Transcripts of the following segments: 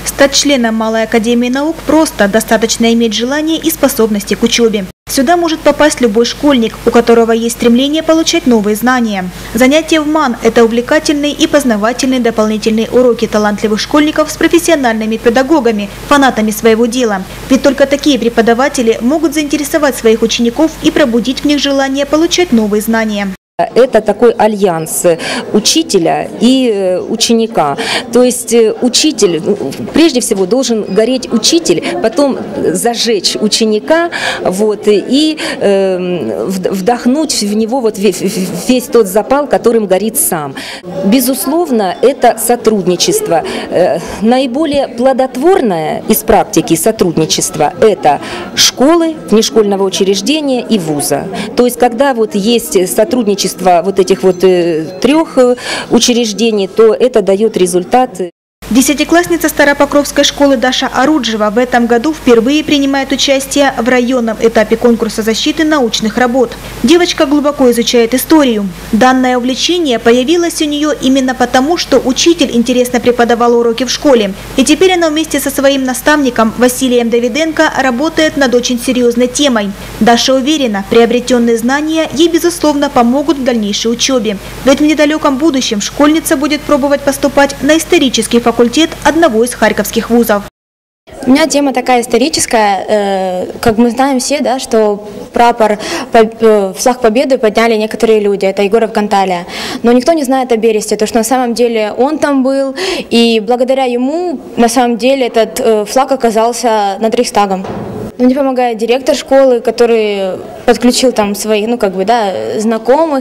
Стать членом Малой академии наук просто, достаточно иметь желание и способности к учебе. Сюда может попасть любой школьник, у которого есть стремление получать новые знания. Занятия в МАН – это увлекательные и познавательные дополнительные уроки талантливых школьников с профессиональными педагогами, фанатами своего дела. Ведь только такие преподаватели могут заинтересовать своих учеников и пробудить в них желание получать новые знания. Это такой альянс учителя и ученика. То есть учитель, прежде всего, должен гореть учитель, потом зажечь ученика и вдохнуть в него весь тот запал, которым горит сам. Безусловно, это сотрудничество. Наиболее плодотворное из практики сотрудничества – это школы, внешкольного учреждения и вуза. То есть когда есть сотрудничество этих трех учреждений, то это дает результаты. Десятиклассница Старопокровской школы Даша Оруджева в этом году впервые принимает участие в районном этапе конкурса защиты научных работ. Девочка глубоко изучает историю. Данное увлечение появилось у нее именно потому, что учитель интересно преподавал уроки в школе. И теперь она вместе со своим наставником Василием Давиденко работает над очень серьезной темой. Даша уверена, приобретенные знания ей, безусловно, помогут в дальнейшей учебе. Ведь в недалеком будущем школьница будет пробовать поступать на исторический факультет одного из харьковских вузов. У меня тема такая историческая, как мы знаем все, да, что флаг Победы подняли некоторые люди, это Егоров Ганталия. Но никто не знает о Бересте, то что на самом деле он там был, и благодаря ему на самом деле этот флаг оказался над Рейхстагом. Мне помогает директор школы, который подключил там своих, знакомых,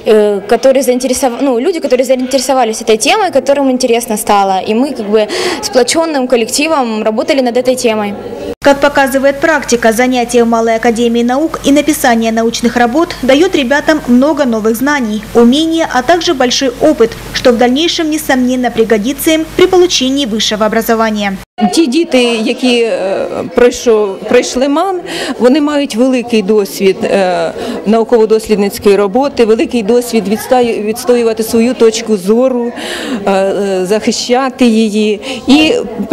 люди, которые заинтересовались этой темой, которым интересно стало. И мы сплоченным коллективом работали над этой темой. Как показывает практика, занятия в Малой академии наук и написание научных работ дает ребятам много новых знаний, умения, а также большой опыт, что в дальнейшем, несомненно, пригодится им при получении высшего образования. Ті діти, які пройшли МАН, вони мають великий досвід науково-дослідницької роботи, великий досвід відстоювати свою точку зору, захищати її. І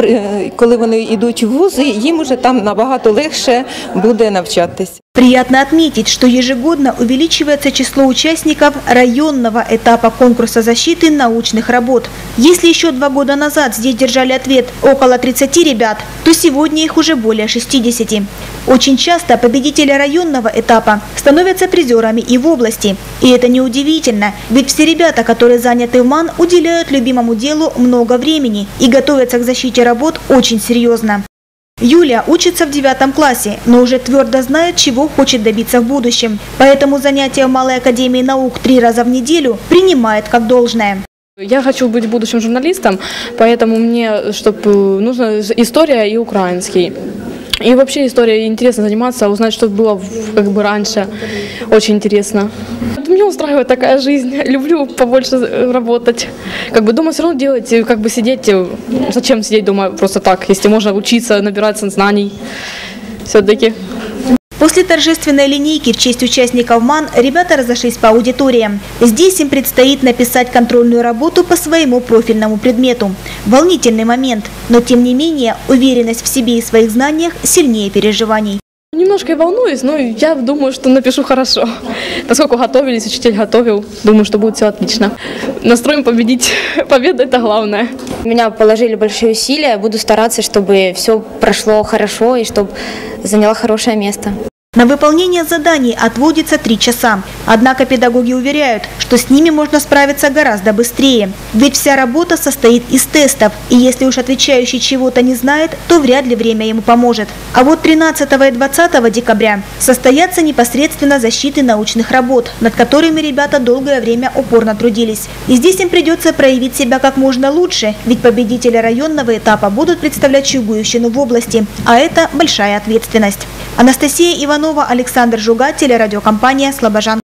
коли вони йдуть в вузи, їм уже там набагато легше буде навчатися. Приятно отметить, что ежегодно увеличивается число участников районного этапа конкурса защиты научных работ. Если еще 2 года назад здесь держали ответ около 30 ребят, то сегодня их уже более 60. Очень часто победители районного этапа становятся призерами и в области. И это неудивительно, ведь все ребята, которые заняты в МАН, уделяют любимому делу много времени и готовятся к защите работ очень серьезно. Юлия учится в 9 классе, но уже твердо знает, чего хочет добиться в будущем. Поэтому занятия в Малой академии наук 3 раза в неделю принимает как должное. Я хочу быть будущим журналистом, поэтому мне нужна история и украинский. И вообще история интересно заниматься, узнать, что было раньше. Очень интересно. Меня устраивает такая жизнь. Люблю побольше работать. Дома все равно делать, сидеть. Зачем сидеть дома просто так, если можно учиться, набираться знаний все-таки. После торжественной линейки в честь участников МАН ребята разошлись по аудиториям. Здесь им предстоит написать контрольную работу по своему профильному предмету. Волнительный момент, но тем не менее уверенность в себе и своих знаниях сильнее переживаний. Немножко волнуюсь, но я думаю, что напишу хорошо. Поскольку готовились, учитель готовил, думаю, что будет все отлично. Настроим победить. Победа – это главное. Меня положили большие усилия, буду стараться, чтобы все прошло хорошо и чтобы заняла хорошее место. На выполнение заданий отводится 3 часа. Однако педагоги уверяют, что с ними можно справиться гораздо быстрее. Ведь вся работа состоит из тестов. И если уж отвечающий чего-то не знает, то вряд ли время ему поможет. А вот 13 и 20 декабря состоятся непосредственно защиты научных работ, над которыми ребята долгое время упорно трудились. И здесь им придется проявить себя как можно лучше, ведь победители районного этапа будут представлять Чугуевщину в области. А это большая ответственность. Анастасия Иванова, Александр Жуга, телерадиокомпания «Слобожан».